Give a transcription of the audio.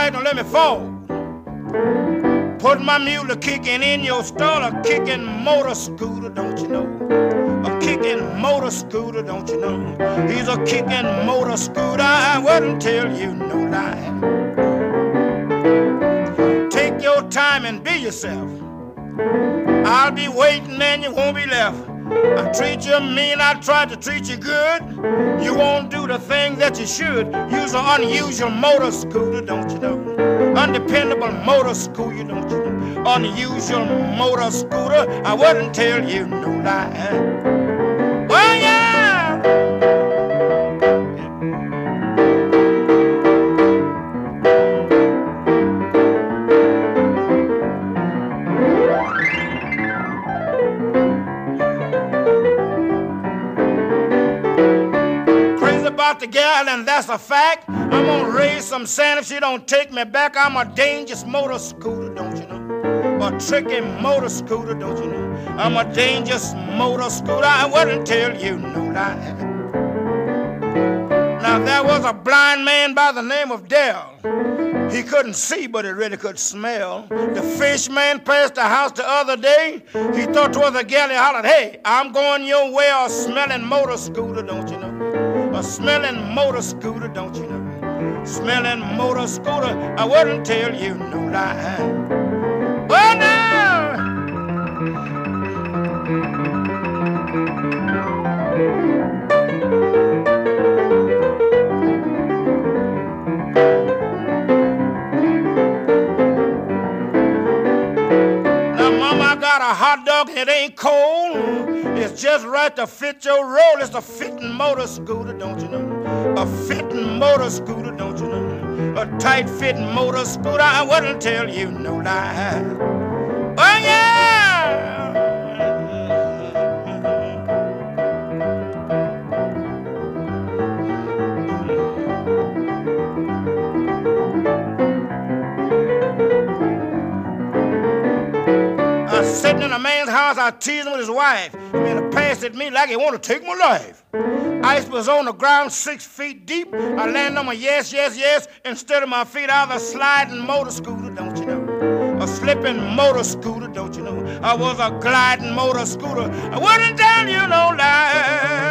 right, don't let me fall. Put my mule kicking in your stall, a kicking motor scooter, don't you know? A kicking motor scooter, don't you know? He's a kicking motor scooter, I wouldn't tell you no lie. Take your time and be yourself. I'll be waiting, man, you won't be left. I treat you mean, I try to treat you good. You won't do the thing that you should. Use an unusual motor scooter, don't you know? Undependable motor scooter, don't you know? Unusual motor scooter, I wouldn't tell you no lie. Well, yeah! The gal, and that's a fact. I'm gonna raise some sand if she don't take me back. I'm a dangerous motor scooter, don't you know? A tricky motor scooter, don't you know? I'm a dangerous motor scooter, I wouldn't tell you no lie. Now there was a blind man by the name of Dell. He couldn't see, but he really could smell. The fish man passed the house the other day. He thought 'twas a gal, he hollered, hey, I'm going your way, a smelling motor scooter, don't you know? A smelling motor scooter, don't you know? Smelling motor scooter, I wouldn't tell you no lie. Well, now! Now, Mama, I got a hot dog and it ain't cold. It's just right to fit your roll. It's a fitting motor scooter, don't you know? A fitting motor scooter, don't you know? A tight-fitting motor scooter, I wouldn't tell you no lie. Oh, yeah! I was sitting in a man's house, I teasing with his wife. He made a pass at me like he wanted to take my life. Ice was on the ground 6 feet deep. I landed on my yes, yes, yes. Instead of my feet, I was a sliding motor scooter, don't you know? A slipping motor scooter, don't you know? I was a gliding motor scooter. I wouldn't tell you no lie.